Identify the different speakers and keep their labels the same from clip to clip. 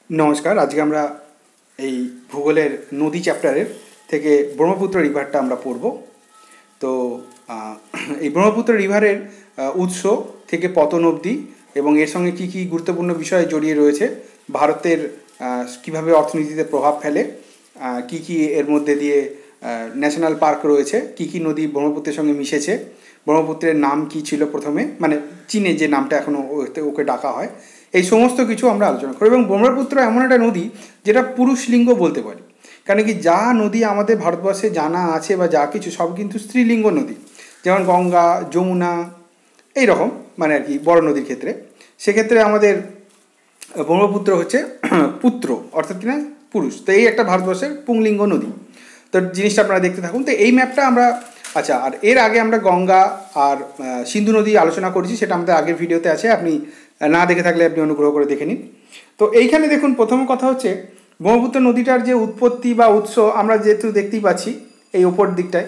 Speaker 1: नमस्कार। आज के আমরা এই ভূগোলের নদী চ্যাপ্টারের থেকে ব্রহ্মপুত্র রিভারটা আমরা পড়ব। তো এই ব্রহ্মপুত্র রিভারের উৎস থেকে পতন অবধি এবং এর সঙ্গে কী কী গুরুত্বপূর্ণ বিষয় জড়িয়ে রয়েছে, ভারতের কীভাবে অর্থনীতিতে প্রভাব ফেলে, কী কী এর মধ্যে দিয়ে ন্যাশনাল পার্ক রয়েছে, কী কী নদী ব্রহ্মপুত্রের সঙ্গে মিশেছে, ব্রহ্মপুত্রের নাম কী ছিল প্রথমে, মানে চীনে যে নামটা এখনও ওকে ডাকা হয়, এই সমস্ত কিছু আমরা আলোচনা করি। এবং ব্রহ্মপুত্র এমন একটা নদী যেটা পুরুষ লিঙ্গ বলতে পারি, কারণ কি যা নদী আমাদের ভারতবর্ষে জানা আছে বা যা কিছু সব কিন্তু স্ত্রীলিঙ্গ নদী, যেমন গঙ্গা, যমুনা, এই রকম মানে আর কি বড় নদীর ক্ষেত্রে। সেক্ষেত্রে আমাদের ব্রহ্মপুত্র হচ্ছে পুত্র, অর্থাৎ কিনা পুরুষ। তো এই একটা ভারতবর্ষের পুংলিঙ্গ নদী। তো জিনিসটা আপনারা দেখতে থাকুন। তো এই ম্যাপটা আমরা আচ্ছা, আর এর আগে আমরা গঙ্গা আর সিন্ধু নদী আলোচনা করেছি, সেটা আমাদের আগের ভিডিওতে আছে, আপনি না দেখে থাকলে আপনি অনুগ্রহ করে দেখে নিন। তো এইখানে দেখুন, প্রথম কথা হচ্ছে ব্রহ্মপুত্র নদীটার যে উৎপত্তি বা উৎস আমরা যেহেতু দেখতেই পাচ্ছি এই ওপর দিকটায়,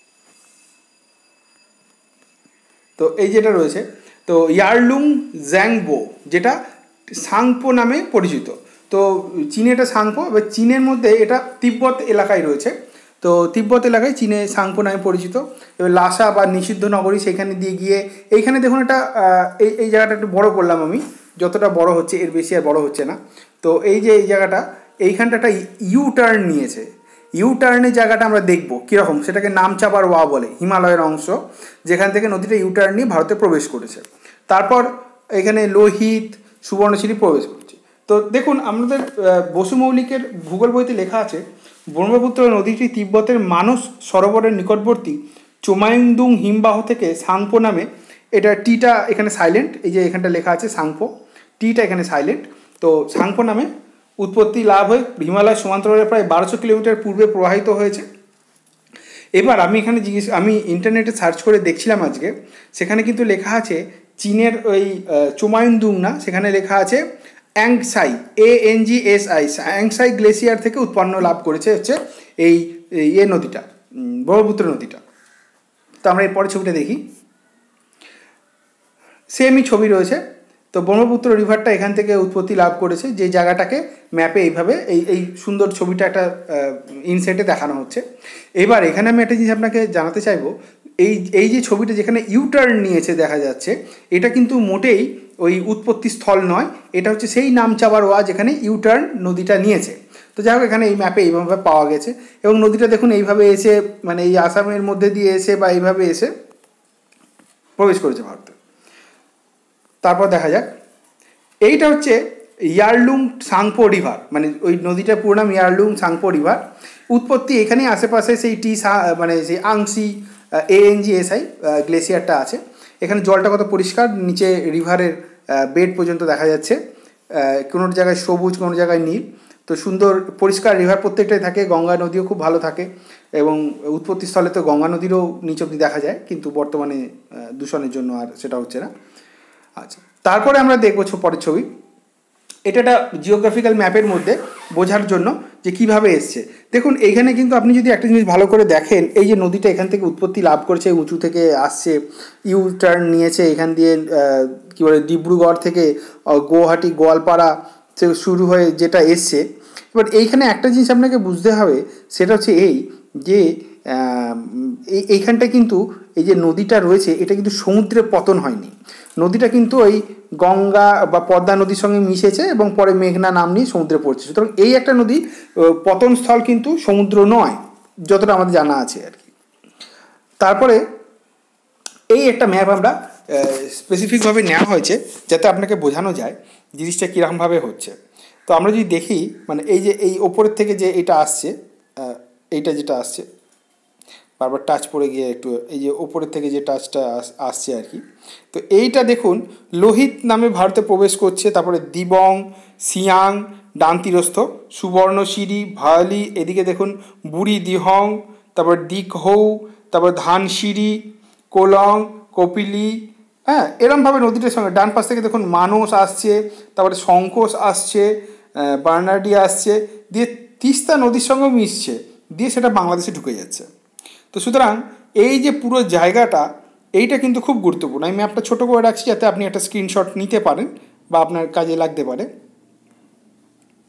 Speaker 1: তো এই যেটা রয়েছে, তো ইয়ারলুং জ্যাংবো, যেটা সাংপো নামে পরিচিত। তো চীনে এটা সাংপো, এবার চীনের মধ্যে এটা তিব্বত এলাকায় রয়েছে। তো তিব্বত এলাকায় চীনে সাংপো নামে পরিচিত। এবার লাসা বা নিষিদ্ধ নগরী, সেখানে দিয়ে গিয়ে এইখানে দেখুন এটা এই জায়গাটা একটু বড় করলাম আমি, যতটা বড় হচ্ছে এর বেশি আর বড় হচ্ছে না। তো এই যে এই জায়গাটা, এইখানটা একটা ইউ টার্ন নিয়েছে। ইউ টার্নের জায়গাটা আমরা দেখব কীরকম, সেটাকে নামচাপার ওয়া বলে, হিমালয়ের অংশ, যেখান থেকে নদীটা ইউ টার্ন নিয়ে ভারতে প্রবেশ করেছে। তারপর এখানে লোহিত, সুবর্ণশিরি প্রবেশ করছে। তো দেখুন, আমাদের বসু মৌলিকের ভূগোল বইতে লেখা আছে, ব্রহ্মপুত্র নদীটি তিব্বতের মানস সরোবরের নিকটবর্তী চোমাইংদুং হিমবাহ থেকে সাংপো নামে, এটা টিটা এখানে সাইলেন্ট, এই যে এখানটা লেখা আছে সাংপো, টিটা এখানে সাইলেন্ট। তো সাংপো নামে উৎপত্তি লাভ হয়ে হিমালয় সমান্তরালে প্রায় 1200 কিলোমিটার পূর্বে প্রবাহিত হয়েছে। এবার আমি এখানে আমি ইন্টারনেটে সার্চ করে দেখছিলাম আজকে, সেখানে কিন্তু লেখা আছে চীনের ওই চোমাইংদুং না, সেখানে লেখা আছে অ্যাংসাই, ANGSI, অ্যাংসাই গ্লেসিয়ার থেকে উৎপন্ন লাভ করেছে হচ্ছে এই নদীটা, ব্রহ্মপুত্র নদীটা। তো আমরা এরপরে ছবিটা দেখি, সেমই ছবি রয়েছে। তো ব্রহ্মপুত্র রিভারটা এখান থেকে উৎপত্তি লাভ করেছে, যে জায়গাটাকে ম্যাপে এইভাবে এই সুন্দর ছবিটা একটা ইনসেটে দেখানো হচ্ছে। এবার এখানে আমি একটা জিনিস আপনাকে জানাতে চাইবো, এই যে ছবিটা যেখানে ইউটার্ন নিয়েছে দেখা যাচ্ছে, এটা কিন্তু মোটেই ওই উৎপত্তি স্থল নয়, এটা হচ্ছে সেই নামচাবার ওয়া যেখানে ইউটার্ন নদীটা নিয়েছে। তো যাই হোক, এখানে এই ম্যাপে এইভাবে পাওয়া গেছে, এবং নদীটা দেখুন এইভাবে এসে, মানে এই আসামের মধ্যে দিয়ে এসে বা এইভাবে এসে প্রবেশ করেছে ভারতে। তারপর দেখা যাক, এইটা হচ্ছে ইয়ারলুং সাংপো রিভার, মানে ওই নদীটার পুরো নাম ইয়ারলুং সাংপো রিভার। উৎপত্তি এখানে আশেপাশে সেই মানে সেই আংসি ANGSI গ্লেসিয়ারটা আছে। এখানে জলটা কত পরিষ্কার, নিচে রিভারের বেড পর্যন্ত দেখা যাচ্ছে, কোনো জায়গায় সবুজ, কোনো জায়গায় নীল। তো সুন্দর পরিষ্কার রিভার প্রত্যেকটাই থাকে। গঙ্গা নদীও খুব ভালো থাকে, এবং উৎপত্তিস্থলে তো গঙ্গা নদীরও নিচ অব্দি দেখা যায়, কিন্তু বর্তমানে দূষণের জন্য আর সেটা হচ্ছে না। আচ্ছা, তারপরে আমরা দেখবো পরের ছবি। এটা একটা জিওগ্রাফিক্যাল ম্যাপের মধ্যে বোঝার জন্য যে কিভাবে এসছে। দেখুন এইখানে কিন্তু আপনি যদি একটা জিনিস ভালো করে দেখেন, এই যে নদীটা এখান থেকে উৎপত্তি লাভ করেছে, উঁচু থেকে আসছে, ইউ টার্ন নিয়েছে, এখান দিয়ে কী বলে ডিব্রুগড় থেকে গুয়াহাটি, গোয়ালপাড়া শুরু হয়ে যেটা এসছে। এবার এইখানে একটা জিনিস আপনাকে বুঝতে হবে, সেটা হচ্ছে এই যে এইখানটা কিন্তু এই যে নদীটা রয়েছে, এটা কিন্তু সমুদ্রে পতন হয়নি। নদীটা কিন্তু ওই গঙ্গা বা পদ্মা নদীর সঙ্গে মিশেছে এবং পরে মেঘনা নাম নিয়ে সমুদ্রে পড়ছে। সুতরাং এই একটা নদী পতনস্থল কিন্তু সমুদ্র নয়, যতটা আমাদের জানা আছে আর কি। তারপরে এই একটা ম্যাপ আমরা স্পেসিফিকভাবে নেওয়া হয়েছে যাতে আপনাকে বোঝানো যায় জিনিসটা কীরকমভাবে হচ্ছে। তো আমরা যদি দেখি, মানে এই যে এই ওপরের থেকে যে এটা আসছে, এইটা যেটা আসছে, বারবার টাচ পড়ে গিয়ে একটু, এই যে ওপরের থেকে যে টাচটা আসছে আর কি। তো এইটা দেখুন লোহিত নামে ভারতে প্রবেশ করছে, তারপরে দিবং, সিয়াং, ডান তীরস্থ, সুবর্ণশিরি, ভায়ালি, এদিকে দেখুন বুড়ি দিহং, তারপর দিকহৌ, তারপর ধানসিরি, কোলং, কপিলি, হ্যাঁ, এরমভাবে নদীটার সঙ্গে ডান পাশ থেকে দেখুন মানস আসছে, তারপরে শঙ্কোষ আসছে, বার্নার্ডি আসছে, দিয়ে তিস্তা নদীর সঙ্গেও মিশছে, দিয়ে সেটা বাংলাদেশে ঢুকে যাচ্ছে। তো সুতরাং এই যে পুরো জায়গাটা, এইটা কিন্তু খুব গুরুত্বপূর্ণ। আমি ম্যাপটা ছোটো করে রাখছি যাতে আপনি একটা স্ক্রিনশট নিতে পারেন বা আপনার কাজে লাগতে পারে।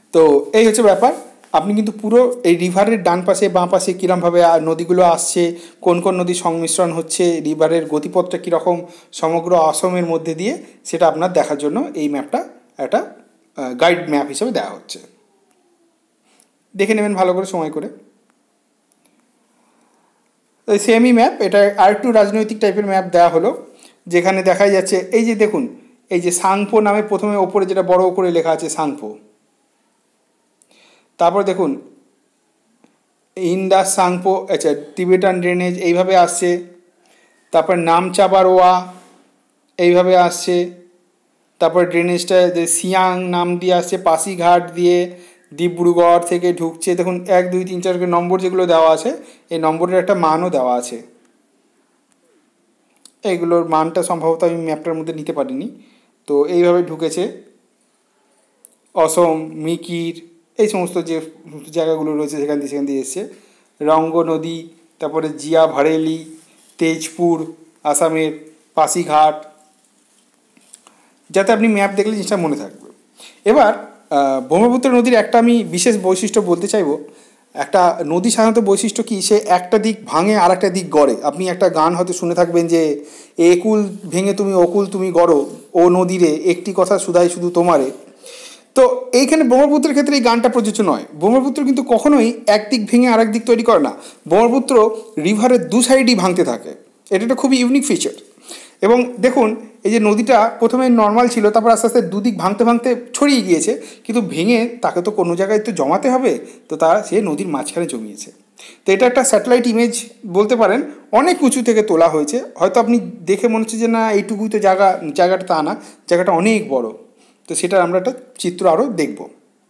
Speaker 1: তো এই হচ্ছে ব্যাপার। আপনি কিন্তু পুরো এই রিভারের ডান পাশে বাঁ পাশে কীরমভাবে নদীগুলো আসছে, কোন কোন নদীর সংমিশ্রণ হচ্ছে, রিভারের গতিপথটা কীরকম সমগ্র আসামের মধ্যে দিয়ে, সেটা আপনার দেখার জন্য এই ম্যাপটা একটা গাইড ম্যাপ হিসেবে দেওয়া হচ্ছে। দেখে নেবেন ভালো করে সময় করে। এই সেমই ম্যাপ, এটা আর একটু রাজনৈতিক টাইপের ম্যাপ দেওয়া হলো, যেখানে দেখা যাচ্ছে এই যে দেখুন, এই যে সাংপো নামে প্রথমে ওপরে যেটা বড় করে লেখা আছে সাংপো, তারপর দেখুন ইন্দাস সাংপো, আচ্ছা টিবেটান ড্রেনেজ এইভাবে আসছে, তারপর নামচাবারোয়া এইভাবে আসছে, তারপর ড্রেনেজটা যে সিয়াং নাম দিয়ে আসছে, পাসিঘাট দিয়ে ডিব্রুগড় থেকে ঢুকছে। দেখুন 1 2 3 4 নম্বর যেগুলো দেওয়া আছে, এই নম্বরের একটা মানও দেওয়া আছে। এইগুলোর মানটা সম্ভবত আমি ম্যাপটার মধ্যে নিতে পারিনি। তো এইভাবে ঢুকেছে অসম, মিকির, এই সমস্ত যে জায়গাগুলো রয়েছে সেখান দিয়ে এসছে। রঙ্গ নদী, তারপরে জিয়া ভারেলি, তেজপুর আসামের, পাসিঘাট, যাতে আপনি ম্যাপ দেখলে জিনিসটা মনে থাকবে। এবার ব্রহ্মপুত্র নদীর একটা আমি বিশেষ বৈশিষ্ট্য বলতে চাইবো। একটা নদী সাধারণত বৈশিষ্ট্য কি, সে একটা দিক ভাঙে আর একটা দিক গড়ে। আপনি একটা গান হয়তো শুনে থাকবেন যে একুল ভেঙে তুমি অকুল তুমি গড়ো, ও নদীরে একটি কথা শুধাই শুধু তোমারে। তো এইখানে ব্রহ্মপুত্রের ক্ষেত্রে এই গানটা প্রযোজ্য নয়। ব্রহ্মপুত্র কিন্তু কখনোই একদিক ভেঙে আরেক দিক তৈরি করে না। ব্রহ্মপুত্র রিভারের দু সাইডই ভাঙতে থাকে। এটা একটা খুবই ইউনিক ফিচার। এবং দেখুন এই যে নদীটা প্রথমে নর্মাল ছিল, তারপর আস্তে আস্তে দুদিক ভাঙতে ভাঙতে ছড়িয়ে গিয়েছে, কিন্তু ভেঙে তাকে তো কোনো জায়গায় তো জমাতে হবে, তো তারা সে নদীর মাঝখানে জমিয়েছে। তো এটা একটা স্যাটেলাইট ইমেজ বলতে পারেন, অনেক উঁচু থেকে তোলা হয়েছে। হয়তো আপনি দেখে মনে হচ্ছে যে না এইটুকুই তো জায়গাটা, তা না, জায়গাটা অনেক বড়। তো সেটা আমরা একটা চিত্র আরও দেখব।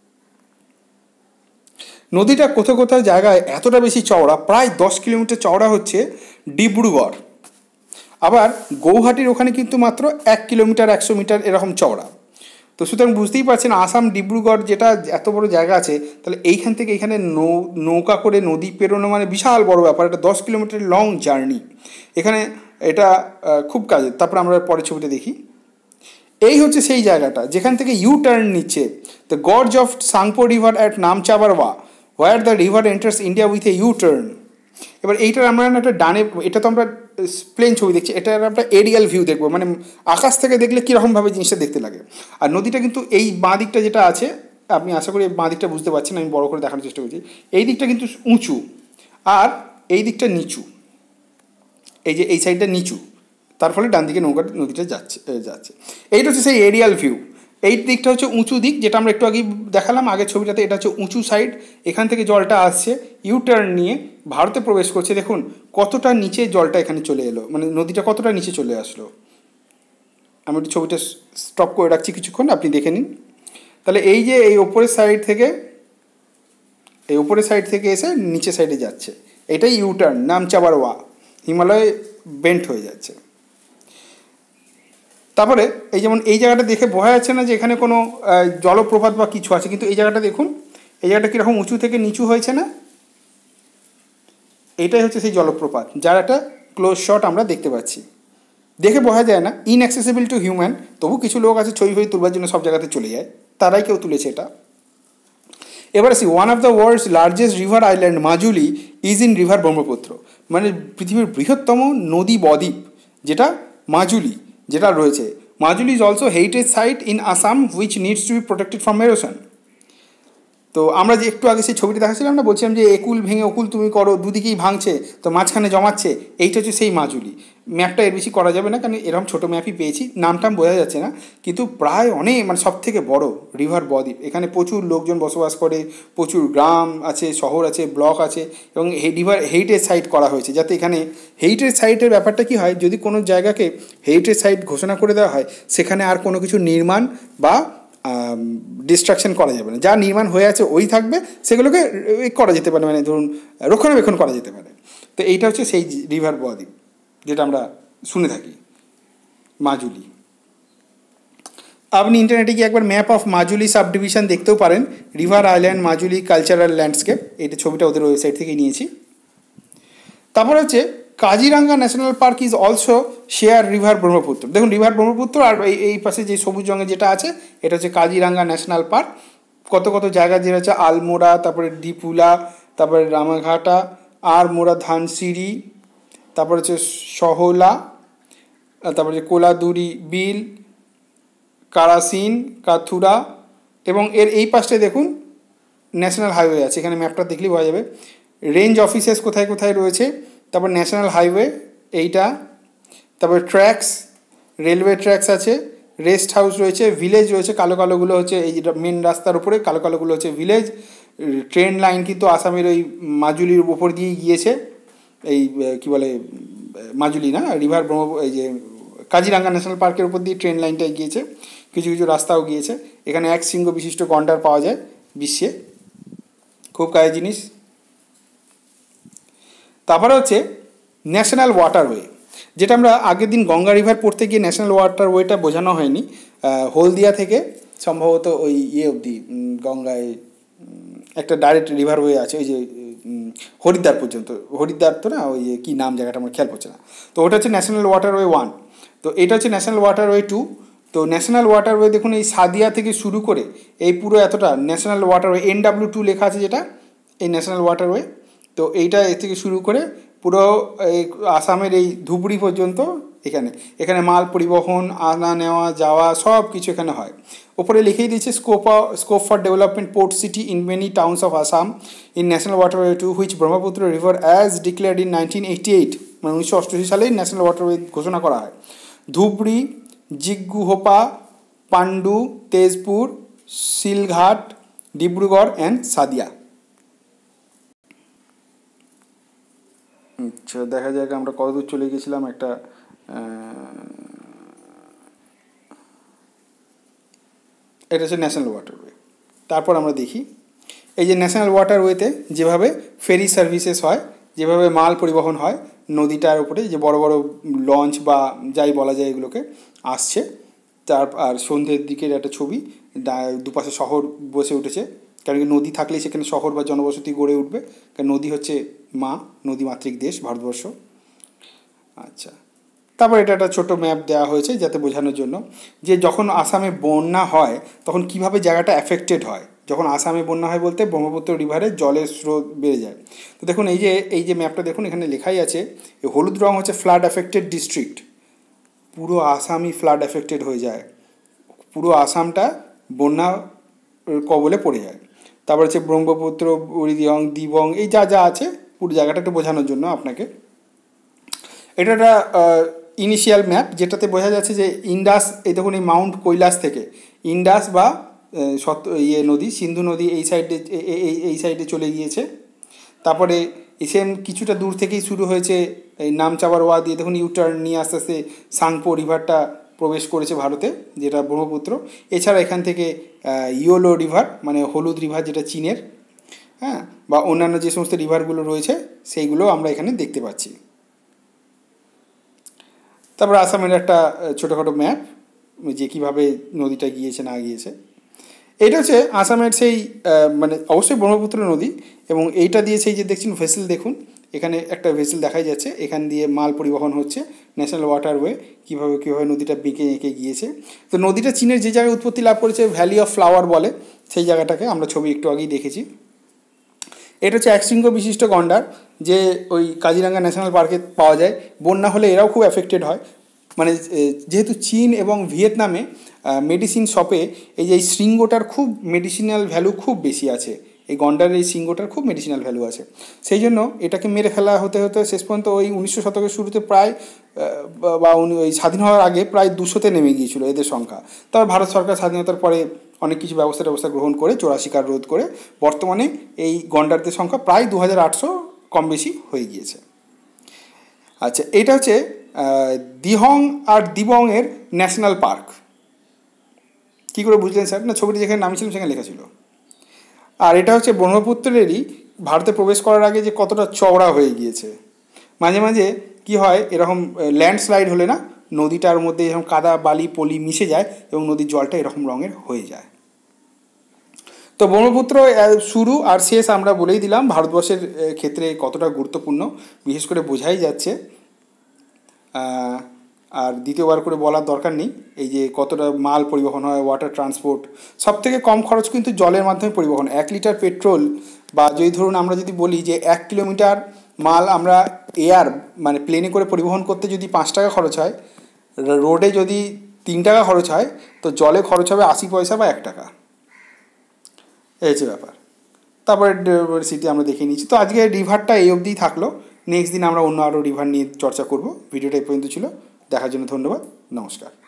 Speaker 1: নদীটা কোথাও কোথাও জায়গায় এতটা বেশি চওড়া, প্রায় 10 কিলোমিটার চওড়া হচ্ছে ডিব্রুগড়। আবার গৌহাটির ওখানে কিন্তু মাত্র 1 কিলোমিটার 100 মিটার এরকম চওড়া। তো সুতরাং বুঝতেই পারছেন আসাম ডিব্রুগড় যেটা এত বড় জায়গা আছে, তাহলে এইখান থেকে এখানে নৌকা করে নদী পেরোনো মানে বিশাল বড় ব্যাপার। এটা 10 কিলোমিটার লং জার্নি। এখানে এটা খুব কাজের। তারপর আমরা পরের ছবিটা দেখি। এই হচ্ছে সেই জায়গাটা যেখান থেকে ইউ টার্ন নিচ্ছে, the gorge of Tsangpo river at Namcha Barwa, where the river enters India with a U turn. এবার এইটার আমরা একটা ডানে, এটা তো আমরা প্লেন ছবি দেখছি, এটার আমরা এরিয়াল ভিউ দেখবো, মানে আকাশ থেকে দেখলে কীরকমভাবে জিনিসটা দেখতে লাগে। আর নদীটা কিন্তু এই বাঁ দিকটা যেটা আছে, আপনি আশা করি বাঁ দিকটা বুঝতে পারছেন, আমি বড় করে দেখানোর চেষ্টা করছি। এই দিকটা কিন্তু উঁচু আর এই দিকটা নিচু, এই যে এই সাইডটা নিচু, তার ফলে ডান দিকে নদীটা যাচ্ছে। এইটা হচ্ছে সেই এরিয়াল ভিউ। এই দিকটা হচ্ছে উঁচু দিক, যেটা আমরা একটু আগেই দেখালাম আগের ছবিটাতে। এটা হচ্ছে উঁচু সাইড, এখান থেকে জলটা আসছে ইউ টার্ন নিয়ে ভারতে প্রবেশ করছে। দেখুন কতটা নিচে জলটা এখানে চলে এলো, মানে নদীটা কতটা নিচে চলে আসলো। আমি একটু ছবিটা স্টপ করে রাখছি কিছুক্ষণ, আপনি দেখে নিন। তাহলে এই যে এই ওপরের সাইড থেকে এসে নিচে সাইডে যাচ্ছে, এটাই U turn, Namcha Barwa, Himalaya bent হয়ে যাচ্ছে। তারপরে এই যেমন এই জায়গাটা দেখে বোঝা যাচ্ছে না যে এখানে কোনো জলপ্রপাত বা কিছু আছে, কিন্তু এই জায়গাটা দেখুন, এই জায়গাটা কীরকম উঁচু থেকে নিচু হয়েছে না, এটাই হচ্ছে সেই জলপ্রপাত, যার একটা ক্লোজ শট আমরা দেখতে পাচ্ছি। দেখে বোঝা যায় না, ইনঅ্যাক্সেসিবল টু হিউম্যান, তবু কিছু লোক আছে ছবি তুলবার জন্য সব জায়গাতে চলে যায়, তারাই কেউ তুলেছে এটা। এবার আসি, one of the world's largest river island Majuli is in river Brahmaputra. মানে পৃথিবীর বৃহত্তম নদী বদ্বীপ যেটা মাজুলি, যেটা রয়েছে। Majuli is also heritage site in Assam which needs to be protected from erosion. তো আমরা যে একটু আগে সেই ছবিটি দেখাচ্ছিলাম না, বলছিলাম যে একুল ভেঙে অকুল তুমি করো, দুদিকেই ভাঙছে তো মাঝখানে জমাচ্ছে, এইটা হচ্ছে সেই মাজুলি। ম্যাপটা এর বেশি করা যাবে না, কারণ এরকম ছোটো ম্যাপই পেয়েছি, নামটাম বোঝা যাচ্ছে না, কিন্তু প্রায় অনেক মানে সব থেকে বড় রিভার বদ্বীপ। এখানে প্রচুর লোকজন বসবাস করে, প্রচুর গ্রাম আছে, শহর আছে, ব্লক আছে, এবং রিভার হেরিটেজ সাইট করা হয়েছে, যাতে এখানে হেরিটেজ সাইটের ব্যাপারটা কী হয়, যদি কোনো জায়গাকে হেরিটেজ সাইট ঘোষণা করে দেওয়া হয়, সেখানে আর কোনো কিছু নির্মাণ বা ডিস্ট্রাকশন করা যাবে না। যা নির্মাণ হয়ে আছে ওই থাকবে, সেগুলোকে করা যেতে পারে, মানে ধরুন রক্ষণাবেক্ষণ করা যেতে পারে। তো এইটা হচ্ছে সেই রিভার বদ্বীপ যেটা আমরা শুনে থাকি, মাজুলি। আপনি ইন্টারনেটে গিয়ে একবার map of Majuli sub division দেখতেও পারেন, river island Majuli cultural landscape, এইটা ছবিটা ওদের ওয়েবসাইট থেকেই নিয়েছি। তারপর হচ্ছে Kaziranga national park is also share river Brahmaputra. দেখুন রিভার ব্রহ্মপুত্র আর এই পাশে যে সবুজ রঙের যেটা আছে, এটা হচ্ছে কাজিরাঙ্গা ন্যাশনাল পার্ক, কত কত জায়গা যেটা হচ্ছে আলমোড়া, তারপরে ডিপুলা, তারপরে রামাঘাটা, আর মোড়া ধানসিঁড়ি, তারপর হচ্ছে সহলা, তারপরে হচ্ছে কোলাদুরি বিল, কারাসিন, কাথুরা, এবং এর এই পাশটায় দেখুন ন্যাশনাল হাইওয়ে আছে, এখানে ম্যাপটা দেখলেই বোঝা যাবে রেঞ্জ অফিসেস কোথায় কোথায় রয়েছে। তারপর ন্যাশনাল হাইওয়ে এইটা, তারপর ট্র্যাক্স, রেলওয়ে ট্র্যাক্স আছে, রেস্ট হাউস রয়েছে, ভিলেজ রয়েছে, কালো কালোগুলো হচ্ছে এই যেটা মেন রাস্তার উপরে কালো কালোগুলো হচ্ছে ভিলেজ। ট্রেন লাইন কিন্তু আসামের ওই মাজুলির উপর দিয়েই গিয়েছে, এই কি বলে মাজুলি না, রিভার এই যে কাজিরাঙ্গা ন্যাশনাল পার্কের উপর দিয়ে ট্রেন লাইনটাই গিয়েছে, কিছু কিছু রাস্তাও গিয়েছে। এখানে এক শৃঙ্গ বিশিষ্ট গন্ডার পাওয়া যায় বিশ্বে, খুব কাজের জিনিস। তারপরে হচ্ছে ন্যাশনাল ওয়াটারওয়ে, যেটা আমরা আগের দিন গঙ্গা রিভার পড়তে গিয়ে ন্যাশনাল ওয়াটারওয়েটা বোঝানো হয়নি। হলদিয়া থেকে সম্ভবত ওই অবধি গঙ্গায় একটা ডাইরেক্ট রিভারওয়ে আছে, ওই যে হরিদ্বার পর্যন্ত, হরিদ্বার তো না, ওই কী নাম জায়গাটা আমার খেয়াল পড়ছে না। তো ওটা হচ্ছে ন্যাশনাল ওয়াটারওয়ে 1, তো এটা হচ্ছে ন্যাশনাল ওয়াটারওয়ে 2। তো ন্যাশনাল ওয়াটারওয়ে দেখুন এই সাদিয়া থেকে শুরু করে এই পুরো এতটা ন্যাশনাল ওয়াটারওয়ে, NW2 লেখা আছে যেটা, এই ন্যাশনাল ওয়াটারওয়ে। তো এইটা এর থেকে শুরু করে পুরো এই আসামের এই ধুবড়ি পর্যন্ত এখানে এখানে মাল পরিবহন, আনা নেওয়া যাওয়া সব কিছু এখানে হয়। ওপরে লিখেই দিয়েছে scope for development port city in many towns of Assam in national waterway 2 which Brahmaputra river as declared in 1988, মানে 1988 সালেই ন্যাশনাল ওয়াটারওয়ে ঘোষণা করা হয়। ধুবড়ি, জিগ্গুহোপা, পান্ডু, তেজপুর, শিলঘাট, ডিব্রুগড় অ্যান্ড সাদিয়া। আচ্ছা, দেখা যাক আমরা কতদূর চলে গেছিলাম। একটা এটা হচ্ছে ন্যাশনাল ওয়াটারওয়ে। তারপর আমরা দেখি এই যে ন্যাশনাল ওয়াটারওয়েতে যেভাবে ফেরি সার্ভিসেস হয়, যেভাবে মাল পরিবহন হয় নদীটার উপরে, যে বড় বড় লঞ্চ বা যাই বলা যায় এগুলোকে আসছে। আর সন্ধ্যের দিকের একটা ছবি, দুপাশে শহর বসে উঠেছে, কারণ কি নদী থাকলেই সেখানে শহর বা জনবসতি গড়ে উঠবে, কারণ নদী হচ্ছে মা, নদীমাতৃক দেশ ভারতবর্ষ। আচ্ছা, তারপর এটা একটা ছোটো ম্যাপ দেওয়া হয়েছে যাতে বোঝানোর জন্য যে যখন আসামে বন্যা হয় তখন কিভাবে জায়গাটা অ্যাফেক্টেড হয়। যখন আসামে বন্যা হয় বলতে ব্রহ্মপুত্র রিভারে জলের স্রোত বেড়ে যায়। তো দেখুন এই যে ম্যাপটা দেখুন, এখানে লেখাই আছে এই হলুদ রঙ হচ্ছে ফ্লাড অ্যাফেক্টেড ডিস্ট্রিক্ট, পুরো আসামই ফ্লাড অ্যাফেক্টেড হয়ে যায়, পুরো আসামটা বন্যা কবলে পড়ে যায়। তারপর হচ্ছে ব্রহ্মপুত্র, বুড়িদিয়ং, দিবং, এই যা যা আছে পুরো জায়গাটা একটু বোঝানোর জন্য আপনাকে। এটা একটা ইনিশিয়াল ম্যাপ যেটাতে বোঝা যাচ্ছে যে ইন্ডাস, এই দেখুন এই মাউন্ট কৈলাস থেকে ইন্ডাস বা নদী, সিন্ধু নদী এই সাইডে চলে গিয়েছে। তারপরে সেম কিছুটা দূর থেকেই শুরু হয়েছে এই নামচাবার ওয়া দিয়ে, দেখুন ইউটার্ন নিয়ে আস্তে আস্তে সাংপো রিভারটা প্রবেশ করেছে ভারতে, যেটা ব্রহ্মপুত্র। এছাড়া এখান থেকে ইয়োলো রিভার মানে হলুদ রিভার যেটা চীনের, হ্যাঁ, বা অন্যান্য যে সমস্ত রিভারগুলো রয়েছে সেইগুলো আমরা এখানে দেখতে পাচ্ছি। তারপর আসামের একটা ছোটোখাটো ম্যাপ যে কীভাবে নদীটা গিয়েছে না গিয়েছে। এইটা হচ্ছে আসামের সেই মানে অবশ্যই ব্রহ্মপুত্র নদী, এবং এইটা দিয়ে সেই যে দেখছেন ভেসেল, দেখুন এখানে একটা ভেসেল দেখাই যাচ্ছে, এখান দিয়ে মাল পরিবহন হচ্ছে ন্যাশনাল ওয়াটারওয়ে, কীভাবে নদীটা বেঁকে এঁকে গিয়েছে। তো নদীটা চীনের যে জায়গায় উৎপত্তি লাভ করেছে ভ্যালি অফ ফ্লাওয়ার বলে, সেই জায়গাটাকে আমরা ছবি একটু আগেই দেখেছি। এটা হচ্ছে এক শৃঙ্গ বিশিষ্ট গন্ডার, যে ওই কাজিরাঙ্গা ন্যাশনাল পার্কে পাওয়া যায়। বন্যা হলে এরাও খুব অ্যাফেক্টেড হয়, মানে যেহেতু চীন এবং ভিয়েতনামে মেডিসিন শপে এই যে এই শৃঙ্গটার খুব মেডিসিনাল ভ্যালু খুব বেশি আছে, এই গন্ডারের এই শৃঙ্গটার খুব মেডিসিনাল ভ্যালু আছে, সেই জন্য এটাকে মেরে ফেলা হতে হতে শেষ পর্যন্ত ওই 1900 শতকের শুরুতে প্রায় বা ওই স্বাধীন হওয়ার আগে প্রায় 200-তে নেমে গিয়েছিল এদের সংখ্যা। তবে ভারত সরকার স্বাধীনতার পরে অনেক কিছু ব্যবস্থা গ্রহণ করে চোরা শিকার রোধ করে বর্তমানে এই গন্ডারদের সংখ্যা প্রায় 2800 কম বেশি হয়ে গিয়েছে। আচ্ছা, এটা হচ্ছে দিহং আর দিবংয়ের ন্যাশনাল পার্ক। কী করে বুঝলেন স্যার? না, ছবিটি যেখানে নামিয়েছিলাম সেখানে লেখা ছিল। আর এটা হচ্ছে ব্রহ্মপুত্রেরই ভারতে প্রবেশ করার আগে যে কতটা চওড়া হয়ে গিয়েছে। মাঝে মাঝে কি হয়, এরকম ল্যান্ডস্লাইড হলে না নদীটার মধ্যে এরকম কাদা বালি পলি মিশে যায় এবং নদীর জলটা এরকম রঙের হয়ে যায়। তো ব্রহ্মপুত্র শুরু আর শেষ আমরা বলেই দিলাম, ভারতবর্ষের ক্ষেত্রে কতটা গুরুত্বপূর্ণ বিশেষ করে বোঝাই যাচ্ছে। আর দ্বিতীয়বার করে বলার দরকার নেই এই যে কতটা মাল পরিবহন হয়, ওয়াটার ট্রান্সপোর্ট। সব থেকে কম খরচ কিন্তু জলের মাধ্যমে পরিবহন। 1 লিটার পেট্রোল বা যদি ধরুন আমরা যদি বলি যে 1 কিলোমিটার মাল আমরা এয়ার মানে প্লেনে করে পরিবহন করতে যদি 5 টাকা খরচ হয়, রোডে যদি 3 টাকা খরচ হয়, তো জলে খরচ হবে 80 পয়সা বা 1 টাকা। এই হচ্ছে ব্যাপার। তারপরে সিটি আমরা দেখে নিচ্ছি। তো আজকে রিভারটা এই অবধিই থাকলো। নেক্সট দিন আমরা অন্য আরও রিভার নিয়ে চর্চা করব। ভিডিওটা এই পর্যন্ত ছিল। দেখার জন্য ধন্যবাদ। নমস্কার।